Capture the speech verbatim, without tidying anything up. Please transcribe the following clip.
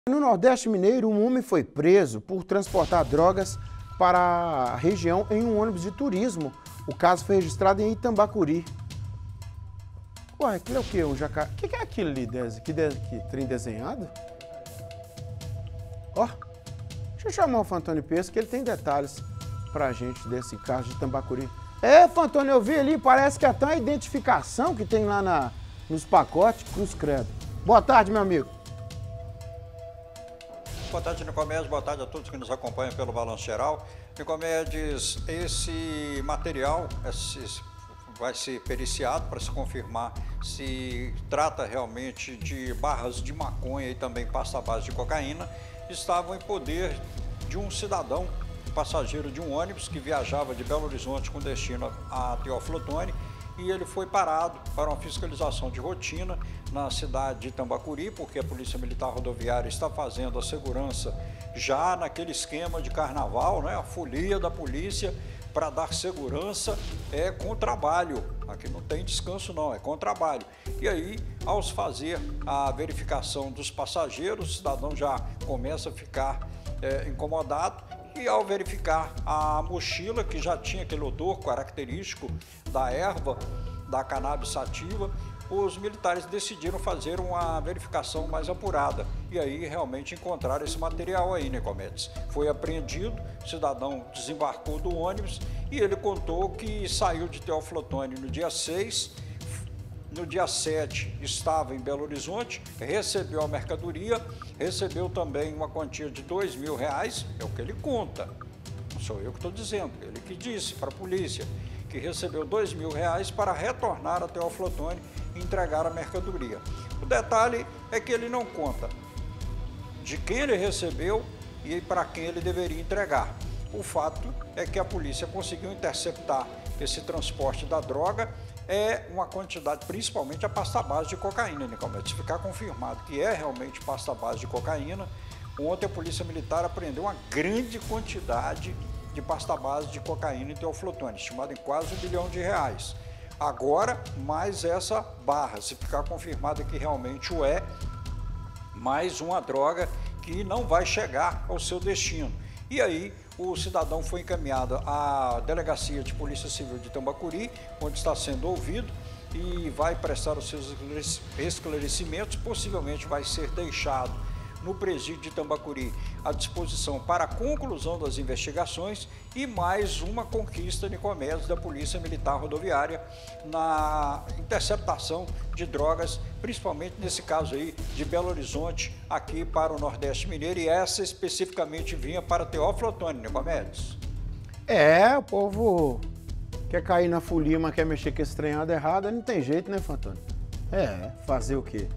No Nordeste Mineiro, um homem foi preso por transportar drogas para a região em um ônibus de turismo. O caso foi registrado em Itambacuri. Ué, aquilo é o quê? Um jacaré? O que é aquilo ali? Que, de... que trem desenhado? Ó, deixa eu chamar o Fantônio Pesco, que ele tem detalhes pra gente desse caso de Itambacuri. É, Fantônio, eu vi ali, parece que até a identificação que tem lá na, nos pacotes, Cruz Credo. Boa tarde, meu amigo. Boa tarde, Nicomedes. Boa tarde a todos que nos acompanham pelo Balanço Geral. Nicomedes, esse material esse, vai ser periciado para se confirmar se trata realmente de barras de maconha e também pasta base de cocaína. Estavam em poder de um cidadão, passageiro de um ônibus que viajava de Belo Horizonte com destino a Teófilo Otoni, e ele foi parado para uma fiscalização de rotina na cidade de Itambacuri, porque a Polícia Militar Rodoviária está fazendo a segurança já naquele esquema de carnaval, né? A folia da polícia para dar segurança é com trabalho. Aqui não tem descanso não, é com trabalho. E aí, ao fazer a verificação dos passageiros, o cidadão já começa a ficar é, incomodado. E ao verificar a mochila, que já tinha aquele odor característico da erva, da cannabis sativa, os militares decidiram fazer uma verificação mais apurada. E aí realmente encontraram esse material aí, Nicomedes. Foi apreendido, o cidadão desembarcou do ônibus e ele contou que saiu de Teófilo Otoni no dia seis, no dia sete estava em Belo Horizonte, recebeu a mercadoria, recebeu também uma quantia de dois mil reais, é o que ele conta, não sou eu que estou dizendo, ele que disse para a polícia que recebeu dois mil reais para retornar a Teófilo Otoni e entregar a mercadoria. O detalhe é que ele não conta de quem ele recebeu e para quem ele deveria entregar. O fato é que a polícia conseguiu interceptar esse transporte da droga. É uma quantidade, principalmente a pasta base de cocaína, Nicomedes. Se ficar confirmado que é realmente pasta base de cocaína, ontem a Polícia Militar apreendeu uma grande quantidade de pasta base de cocaína em Teófilo Otoni, estimada em quase um bilhão de reais. Agora, mais essa barra, se ficar confirmado que realmente o é, mais uma droga que não vai chegar ao seu destino. E aí, o cidadão foi encaminhado à Delegacia de Polícia Civil de Itambacuri, onde está sendo ouvido e vai prestar os seus esclarecimentos. Possivelmente vai ser deixado no presídio de Itambacuri à disposição para a conclusão das investigações e mais uma conquista, Nicomedes, da Polícia Militar Rodoviária na interceptação de drogas, principalmente nesse caso aí de Belo Horizonte, aqui para o Nordeste Mineiro, e essa especificamente vinha para Teófilo Otoni, Nicomedes. É, o povo quer cair na folia, mas quer mexer com esse treinado errado, não tem jeito, né, Fantônio? É, fazer o quê?